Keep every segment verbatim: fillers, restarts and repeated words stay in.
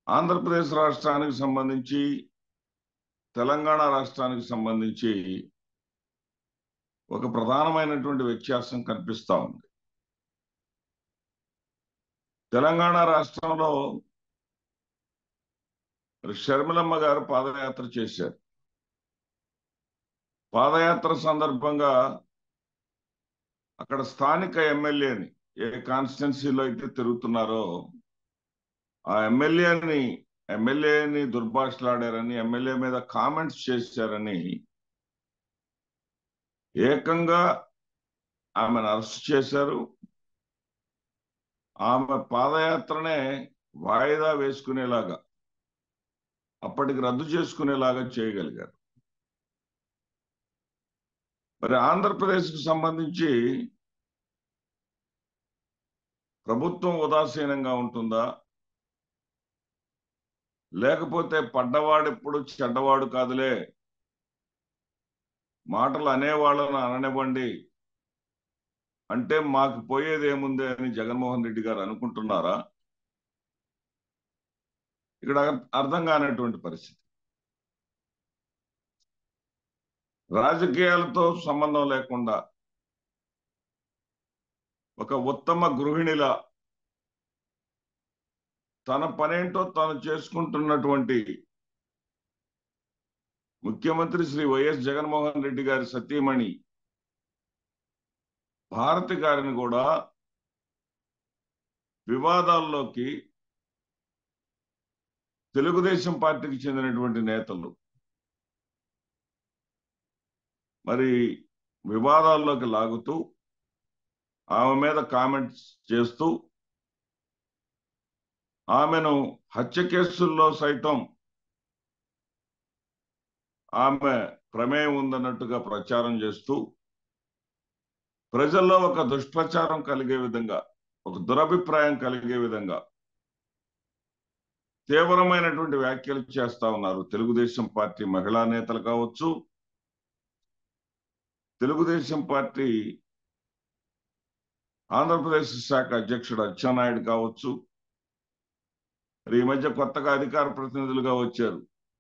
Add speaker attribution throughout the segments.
Speaker 1: ఆంధ్రప్రదేశ్ రాష్ట్రానికి సంబంధించి తెలంగాణ రాష్ట్రానికి సంబంధించి ఒక ప్రధానమైనటువంటి వ్యత్యాసం కనిపిస్తా ఉంది. తెలంగాణ రాష్ట్రంలో షర్మిలమ్మ గారు పాదయాత్ర చేశారు. పాదయాత్ర సందర్భంగా అక్కడ స్థానిక ఎమ్మెల్యేని ఏ కాన్స్టిట్యున్సీలో అయితే తిరుగుతున్నారో ఆ ఎమ్మెల్యేని ఎమ్మెల్యేని దుర్భాషలాడారని, ఎమ్మెల్యే మీద కామెంట్స్ చేశారని ఏకంగా ఆమెను అరెస్ట్ చేశారు. ఆమె పాదయాత్రనే వాయిదా వేసుకునేలాగా, అప్పటికి రద్దు చేసుకునేలాగా చేయగలిగారు. మరి ఆంధ్రప్రదేశ్కు సంబంధించి ప్రభుత్వం ఉదాసీనంగా ఉంటుందా, లేకపోతే పడ్డవాడెప్పుడు చెడ్డవాడు కాదులే, మాటలు అనేవాళ్ళను అననివ్వండి అంటే మాకు పోయేది ఏముంది అని జగన్మోహన్ రెడ్డి గారు అనుకుంటున్నారా? ఇక్కడ అర్థం కానటువంటి పరిస్థితి. రాజకీయాలతో సంబంధం లేకుండా ఒక ఉత్తమ గృహిణిలా తన పనేంటో తాను చేసుకుంటున్నటువంటి ముఖ్యమంత్రి శ్రీ వైఎస్ జగన్మోహన్ రెడ్డి గారి సతీమణి భారతి గారిని కూడా వివాదాల్లోకి తెలుగుదేశం పార్టీకి చెందినటువంటి నేతలు మరి వివాదాల్లోకి లాగుతూ ఆమె మీద కామెంట్స్ చేస్తూ ఆమెను హత్య కేసుల్లో సైతం ఆమె ప్రమేయం ఉందన్నట్టుగా ప్రచారం చేస్తూ ప్రజల్లో ఒక దుష్ప్రచారం కలిగే విధంగా, ఒక దురభిప్రాయం కలిగే విధంగా తీవ్రమైనటువంటి వ్యాఖ్యలు చేస్తా ఉన్నారు తెలుగుదేశం పార్టీ మహిళా నేతలు కావచ్చు, తెలుగుదేశం పార్టీ ఆంధ్రప్రదేశ్ శాఖ అధ్యక్షుడు అచ్చెన్నాయుడు కావచ్చు. ఈ మధ్య కొత్తగా అధికార ప్రతినిధులుగా వచ్చారు.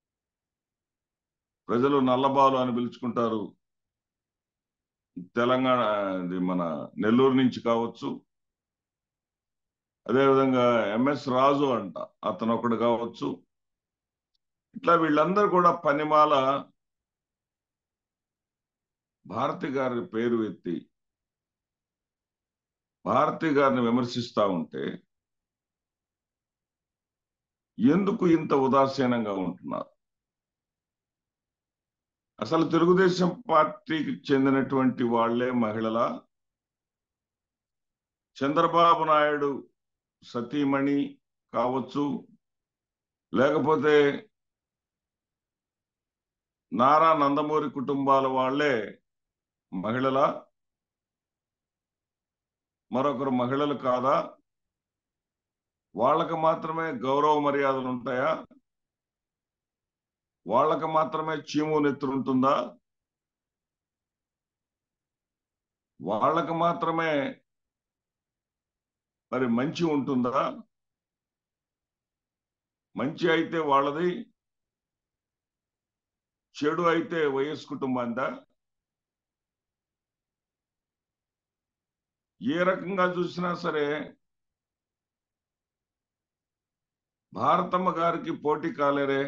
Speaker 1: ప్రజలు నల్లబాలు అని పిలుచుకుంటారు. తెలంగాణ మన నెల్లూరు నుంచి కావచ్చు, అదేవిధంగా ఎంఎస్ రాజు అంట అతను ఒకడు కావచ్చు. ఇట్లా వీళ్ళందరూ కూడా పనిమాల భారతి గారి పేరు ఎత్తి భారతి గారిని విమర్శిస్తా ఉంటే ఎందుకు ఇంత ఉదాసీనంగా ఉంటున్నారు? అసలు తెలుగుదేశం పార్టీకి చెందినటువంటి వాళ్లే మహిళల, చంద్రబాబు నాయుడు సతీమణి కావచ్చు, లేకపోతే నారా నందమూరి కుటుంబాల వాళ్లే మహిళల, మరొకరు మహిళలు కాదా? వాళ్ళకి మాత్రమే గౌరవ మర్యాదలు ఉంటాయా? వాళ్ళకి మాత్రమే చీము నెత్తురు ఉంటుందా? వాళ్ళకి మాత్రమే మరి మంచి ఉంటుందా? మంచి అయితే వాళ్ళది, చెడు అయితే వైఎస్ కుటుంబాందా? ఏ రకంగా చూసినా సరే భారతమ్మ గారికి పోటీ కాలేరే.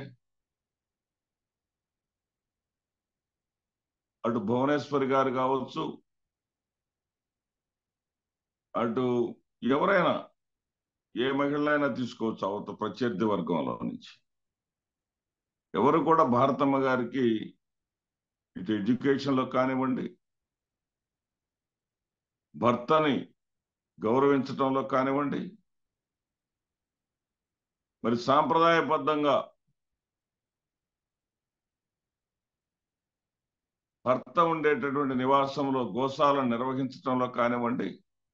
Speaker 1: అటు భువనేశ్వరి గారు కావచ్చు, అటు ఎవరైనా ఏ మహిళనైనా తీసుకోవచ్చు అవత ప్రత్యర్థి వర్గంలో నుంచి. ఎవరు కూడా భారతమ్మ గారికి ఇటు ఎడ్యుకేషన్లో కానివ్వండి, భర్తని గౌరవించడంలో కానివ్వండి, మరి సాంప్రదాయబద్ధంగా భర్త ఉండేటటువంటి నివాసంలో గోశాలను నిర్వహించడంలో కానివ్వండి,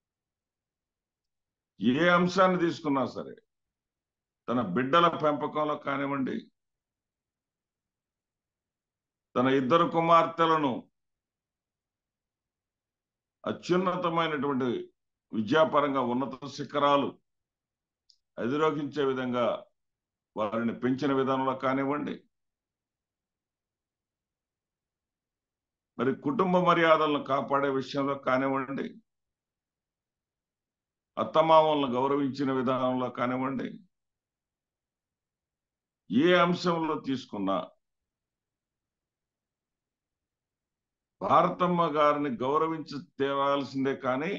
Speaker 1: ఏ అంశాన్ని తీసుకున్నా సరే, తన బిడ్డల పెంపకంలో కానివ్వండి, తన ఇద్దరు కుమార్తెలను అత్యున్నతమైనటువంటి విద్యాపరంగా ఉన్నత శిఖరాలు అధిరోహించే విధంగా వారిని పెంచిన విధానంలో కానివ్వండి, మరి కుటుంబ మర్యాదలను కాపాడే విషయంలో కానివ్వండి, అత్తమామలను గౌరవించిన విధానంలో కానివ్వండి, ఏ అంశంలో తీసుకున్నా భారతమ్మ గారిని గౌరవించి తీరాల్సిందే కానీ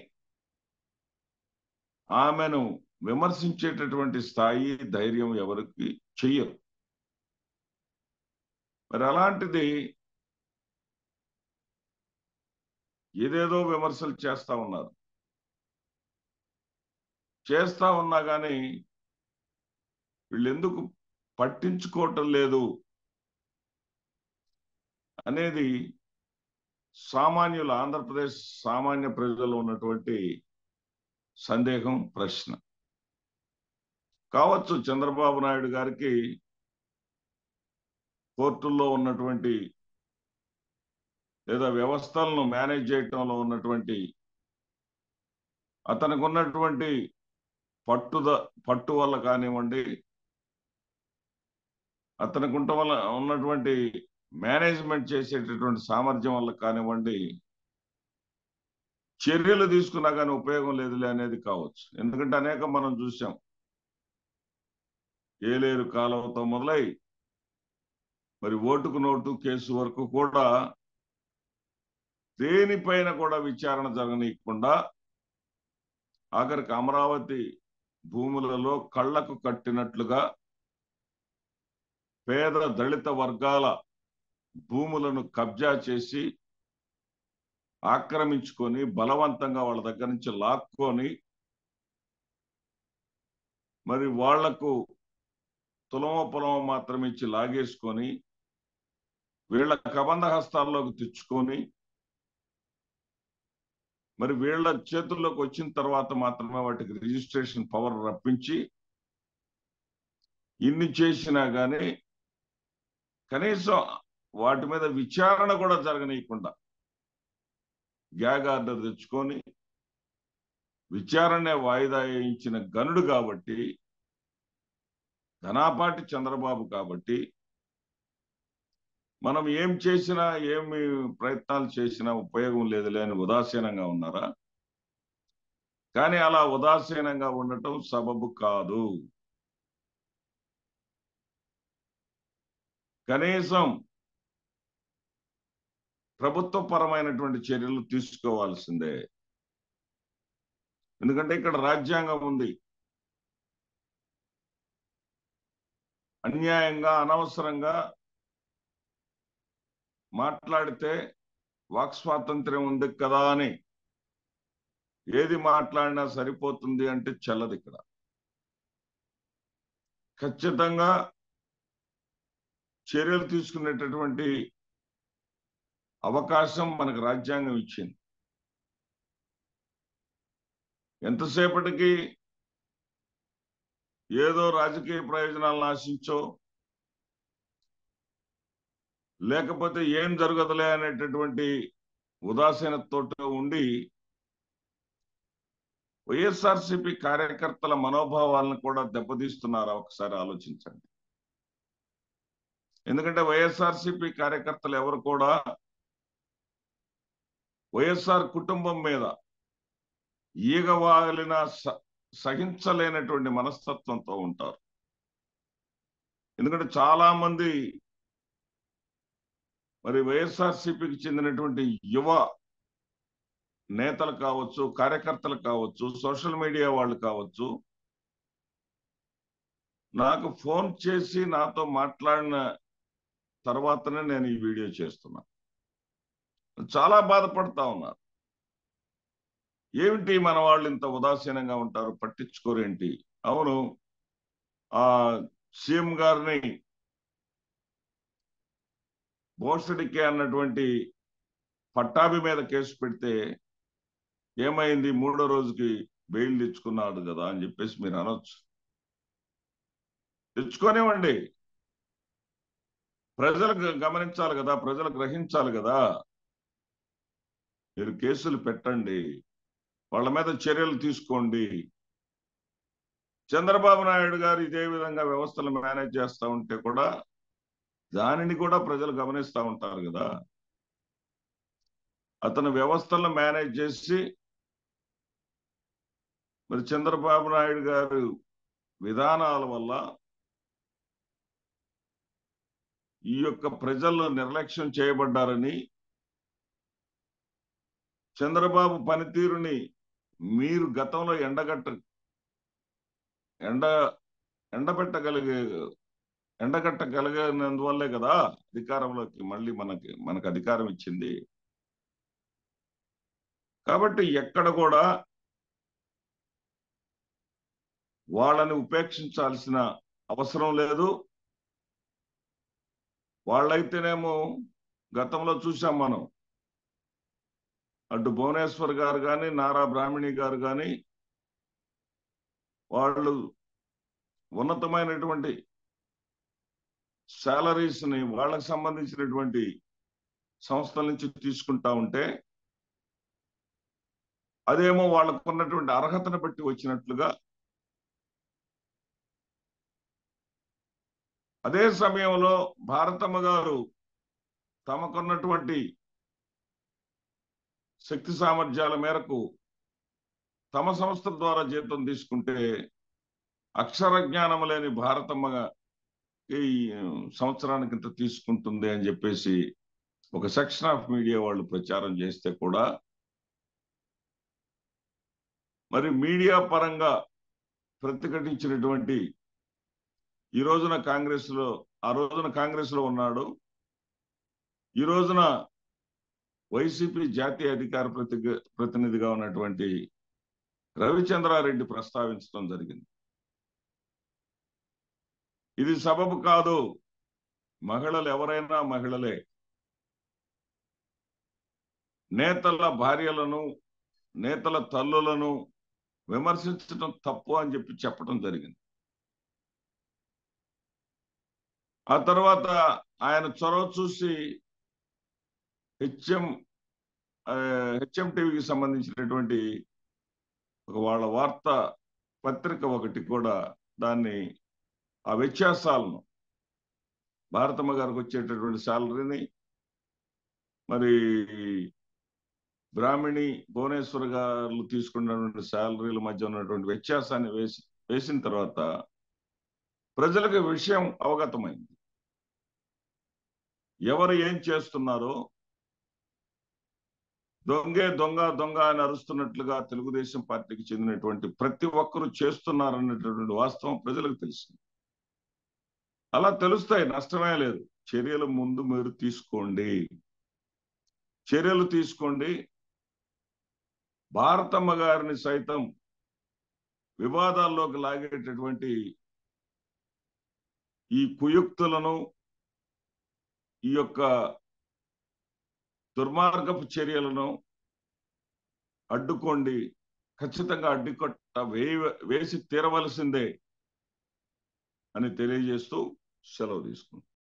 Speaker 1: ఆమెను విమర్శించేటటువంటి స్థాయి, ధైర్యం ఎవరికి చెయ్యరు. మరి అలాంటిది ఏదేదో విమర్శలు చేస్తా ఉన్నారు. చేస్తా ఉన్నా కానీ వీళ్ళు ఎందుకు పట్టించుకోవటం లేదు అనేది సామాన్యులు, ఆంధ్రప్రదేశ్ సామాన్య ప్రజల్లో ఉన్నటువంటి సందేహం, ప్రశ్న. కావచ్చు చంద్రబాబు నాయుడు గారికి కోర్టుల్లో ఉన్నటువంటి లేదా వ్యవస్థలను మేనేజ్ చేయటంలో ఉన్నటువంటి అతనికి ఉన్నటువంటి పట్టుద పట్టు వల్ల కానివ్వండి, అతనికి ఉంట వల్ల ఉన్నటువంటి మేనేజ్మెంట్ చేసేటటువంటి సామర్థ్యం వల్ల కానివ్వండి, చర్యలు తీసుకున్నా కానీ ఉపయోగం లేదులే అనేది కావచ్చు. ఎందుకంటే అనేక మనం చూసాం. ఏలేరు కాలువతో మొదలై మరి ఓటుకు నోటు కేసు వరకు కూడా దేనిపైన కూడా విచారణ జరగనీయకుండా ఆఖరికి అమరావతి భూములలో కళ్లకు కట్టినట్లుగా పేద దళిత వర్గాల భూములను కబ్జా చేసి ఆక్రమించుకొని బలవంతంగా వాళ్ళ దగ్గర నుంచి లాక్కొని మరి వాళ్లకు తులమ పొలమ మాత్రం ఇచ్చి లాగేసుకొని వీళ్ళ కబంధ హస్తాల్లోకి తెచ్చుకొని మరి వీళ్ళ చేతుల్లోకి వచ్చిన తర్వాత మాత్రమే వాటికి రిజిస్ట్రేషన్ పవర్ రప్పించి ఇన్ని చేసినా కానీ కనీసం వాటి మీద విచారణ కూడా జరగనీయకుండా గ్యాగ్ ఆర్డర్ తెచ్చుకొని విచారణే వాయిదా వేయించిన గనుడు కాబట్టి, ధనాపాటి చంద్రబాబు కాబట్టి, మనం ఏం చేసినా ఏమి ప్రయత్నాలు చేసినా ఉపయోగం లేదులే అని ఉదాసీనంగా ఉన్నారా? కానీ అలా ఉదాసీనంగా ఉండటం సబబు కాదు. కనీసం ప్రభుత్వపరమైనటువంటి చర్యలు తీసుకోవాల్సిందే. ఎందుకంటే ఇక్కడ రాజ్యాంగం ఉంది. అన్యాయంగా, అనవసరంగా మాట్లాడితే వాక్ స్వాతంత్ర్యం ఉంది కదా అని ఏది మాట్లాడినా సరిపోతుంది అంటే చెల్లదు. ఇక్కడ ఖచ్చితంగా చర్యలు తీసుకునేటటువంటి అవకాశం మనకు రాజ్యాంగం ఇచ్చింది. ఎంతసేపటికి ఏదో రాజకీయ ప్రయోజనాలను ఆశించో లేకపోతే ఏం జరగదులే అనేటటువంటి ఉదాసీనతతో ఉండి వైఎస్ఆర్సీపీ కార్యకర్తల మనోభావాలను కూడా దెబ్బతీస్తున్నారా ఒకసారి ఆలోచించండి. ఎందుకంటే వైఎస్ఆర్సీపీ కార్యకర్తలు ఎవరు కూడా వైఎస్ఆర్ కుటుంబం మీద ఈగవాలిన సహించలేనటువంటి మనస్తత్వంతో ఉంటారు. ఎందుకంటే చాలా మంది మరి వైఎస్ఆర్సీపీకి చెందినటువంటి యువ నేతలు కావచ్చు, కార్యకర్తలు కావచ్చు, సోషల్ మీడియా వాళ్ళు కావచ్చు, నాకు ఫోన్ చేసి నాతో మాట్లాడిన తర్వాతనే నేను ఈ వీడియో చేస్తున్నా. చాలా బాధపడతా ఉన్నారు. ఏమిటి మన వాళ్ళు ఇంత ఉదాసీనంగా ఉంటారు, పట్టించుకోరేంటి? అవును, ఆ సీఎం గారిని బోసడికే అన్నటువంటి పట్టాభి మీద కేసు పెడితే ఏమైంది, మూడో రోజుకి బెయిల్ తెచ్చుకున్నాడు కదా అని చెప్పేసి మీరు అనొచ్చు. తెచ్చుకోనివ్వండి, ప్రజలు గమనించాలి కదా, ప్రజలు గ్రహించాలి కదా. మీరు కేసులు పెట్టండి, వాళ్ళ మీద చర్యలు తీసుకోండి. చంద్రబాబు నాయుడు గారు ఇదే విధంగా వ్యవస్థలు మేనేజ్ చేస్తూ ఉంటే కూడా దానిని కూడా ప్రజలు గమనిస్తూ ఉంటారు కదా. అతను వ్యవస్థలను మేనేజ్ చేసి మరి చంద్రబాబు నాయుడు గారు విధానాల వల్ల ఈ యొక్క ప్రజలు నిర్లక్ష్యం చేయబడ్డారని, చంద్రబాబు పనితీరుని మీరు గతంలో ఎండగట్ట ఎండ ఎండబెట్టగలిగే ఎండగట్టగలిగినందువల్లే కదా అధికారంలోకి మళ్ళీ మనకి మనకు అధికారం ఇచ్చింది. కాబట్టి ఎక్కడ కూడా వాళ్ళని ఉపేక్షించాల్సిన అవసరం లేదు. వాళ్ళైతేనేమో గతంలో చూసాం మనం, అటు భువనేశ్వర్ గారు కానీ నారా బ్రాహ్మణి గారు కానీ వాళ్ళు ఉన్నతమైనటువంటి శాలరీస్ ని వాళ్ళకి సంబంధించినటువంటి సంస్థల నుంచి తీసుకుంటా ఉంటే అదేమో వాళ్ళకు ఉన్నటువంటి అర్హతను బట్టి వచ్చినట్లుగా, అదే సమయంలో భారతమ్మ గారు తమకున్నటువంటి శక్తి సామర్థ్యాల మేరకు తమ సంస్థ ద్వారా జీతం తీసుకుంటే అక్షర జ్ఞానం లేని భారతమ్మ ఈ సంవత్సరానికి ఇంత తీసుకుంటుంది అని చెప్పేసి ఒక సెక్షన్ ఆఫ్ మీడియా వాళ్ళు ప్రచారం చేస్తే కూడా, మరి మీడియా పరంగా ప్రతిఘటించినటువంటి ఈ రోజున కాంగ్రెస్ లో ఆ రోజున కాంగ్రెస్ లో ఉన్నాడు, ఈ రోజున వైసీపీ జాతీయ అధికార ప్రతి ప్రతినిధిగా ఉన్నటువంటి రవిచంద్రారెడ్డి ప్రస్తావించడం జరిగింది. ఇది సబబు కాదు, మహిళలు ఎవరైనా మహిళలే, నేతల భార్యలను నేతల తల్లులను విమర్శించడం తప్పు అని చెప్పి చెప్పడం జరిగింది. ఆ తర్వాత ఆయన చొరవ చూసి హెచ్ఎం హెచ్ఎం టీవీకి సంబంధించినటువంటి ఒక వాళ్ళ వార్తా పత్రిక ఒకటి కూడా దాన్ని ఆ వ్యత్యాసాలను, భారతమ్మ గారికి వచ్చేటటువంటి శాలరీని మరి బ్రాహ్మణి భువనేశ్వర్ గారు తీసుకున్నటువంటి శాలరీల మధ్య ఉన్నటువంటి వ్యత్యాసాన్ని వేసి వేసిన తర్వాత ప్రజలకు విషయం అవగతమైంది. ఎవరు ఏం చేస్తున్నారో, దొంగే దొంగ దొంగ అని అరుస్తున్నట్లుగా తెలుగుదేశం పార్టీకి చెందినటువంటి ప్రతి ఒక్కరూ చేస్తున్నారనేటటువంటి వాస్తవం ప్రజలకు తెలిసింది. అలా తెలుస్తాయి, నష్టమే లేదు. చర్యలు ముందు మీరు తీసుకోండి, చర్యలు తీసుకోండి. భారతమ్మ గారిని సైతం వివాదాల్లోకి లాగేటటువంటి ఈ కుయుక్తులను, ఈ యొక్క దుర్మార్గపు చర్యలను అడ్డుకోండి. ఖచ్చితంగా అడ్డుకొట్ట వేయ వేసి తీరవలసిందే అని తెలియజేస్తూ సెలవు తీసుకుంటాం.